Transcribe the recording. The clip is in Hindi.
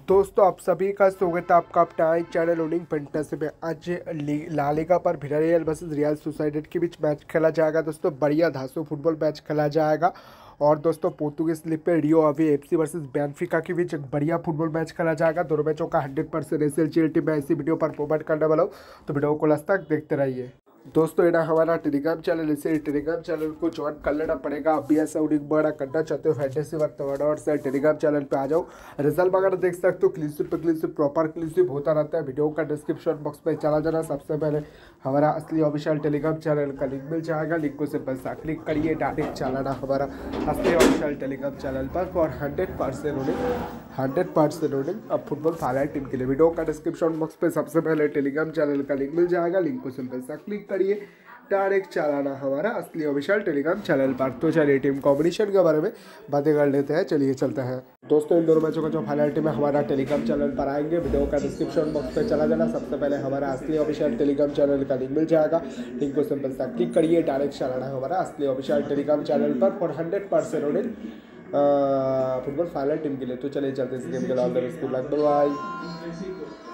दोस्तों आप सभी का स्वागत है आपका अपना चैनल ओनिंग फैंटेसी में। आज ला लीगा पर विलारियल वर्सेस रियल सोसाइडेड के बीच मैच खेला जाएगा। दोस्तों बढ़िया धांसू फुटबॉल मैच खेला जाएगा। और दोस्तों पोर्तुगीज लीग पे Rio Ave FC versus Benfica के बीच एक बढ़िया फुटबॉल मैच खेला जाएगा। दोनों मैचों का 100% एसएलसीएल में ऐसी वीडियो पर प्रोवाइड करने वाला हूँ, तो वीडियो को लास्ट तक देखते रहिए। दोस्तों ये ना हमारा टेलीग्राम चैनल, इसे टेलीग्राम चैनल को ज्वाइन कर लेना पड़ेगा। आप भी ऐसा उन्हीं बड़ा करना चाहते हो फैंटेसी वर्तमान से टेलीग्राम चैनल पे आ जाओ। रिजल्ट वगैरह देख सकते हो, क्लीनशिप पे क्लीनशिप प्रॉपर क्लीनशिप होता रहता है। वीडियो का डिस्क्रिप्शन बॉक्स पे चला जाना, सबसे पहले हमारा असली ऑफिशियल टेलीग्राम चैनल का लिंक मिल जाएगा। लिंक को सिंपल सा क्लिक करिए, डायरेक्ट चलाना हमारा असली ऑफिशियल टेलीग्राम चैनल पर फॉर 100% रनिंग अब फुटबॉल फाइनल टीम के लिए। वीडियो का डिस्क्रिप्शन बॉक्स पे सबसे पहले टेलीग्राम चैनल का लिंक मिल जाएगा। लिंक को सिंपल सा क्लिक करिए, डायरेक्ट चलाना हमारा असली ऑफिशियल टेलीग्राम चैनल पर। तो चलिए टीम कॉम्बिनेशन के बारे में बातें कर लेते हैं, चलिए चलते हैं। दोस्तों इन दोनों मैचों का जो फाइनल टीम है हमारा टेलीग्राम चैनल पर आएंगे। वीडियो का डिस्क्रिप्शन बॉक्स पे चला जाना, सबसे पहले हमारा असली ऑफिशियल टेलीग्राम चैनल का लिंक मिल जाएगा। लिंक को सिंपल सा क्लिक करिए, डायरेक्ट चलाना हमारा असली ऑफिशियल टेलीग्राम चैनल पर फॉर 100% फुटबॉल फाइनल टीम के लिए। तो चलिए चलते इस गेम के लिए। बाय।